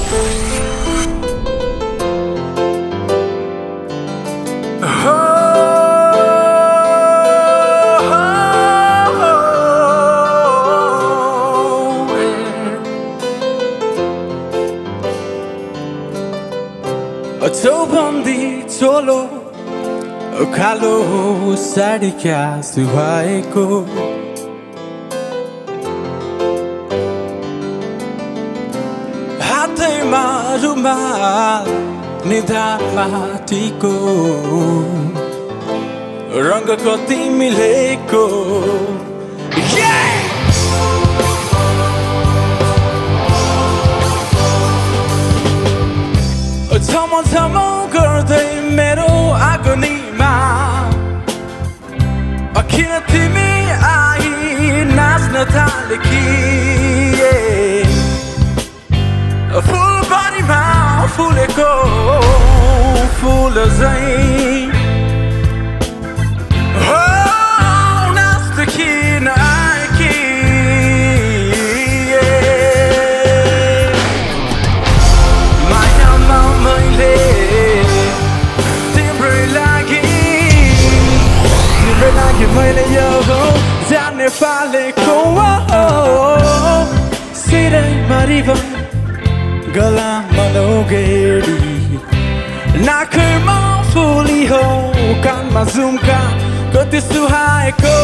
Chaubani Cholo Kalo sari क्या सुहाएको हातैमा रुमाल निधार माटीको रंग कति मिलेको झमझम गर्दै मेरो आगोनीमा किन तिमी आई नाच्न थालेकी फुलबारीमा फुलेको फुल झैं नाच्न किन आएकी मायामा मैले तिम्रै लागि मैले यो जाने पालेको सिरैमा रिबन गलामा लोगेडी नाकैमा फुली हो कानमा झुम्का कति सुहाएको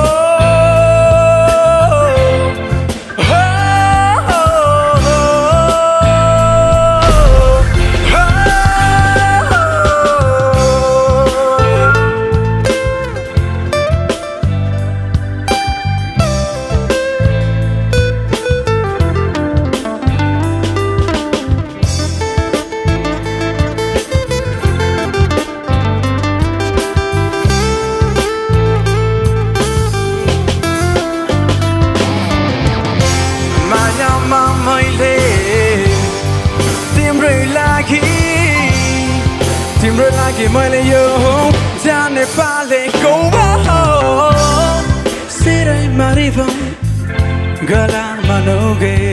तिम्रो लागि मैले यो जाने पालेको सिरैमा रिबन गलामा लोगे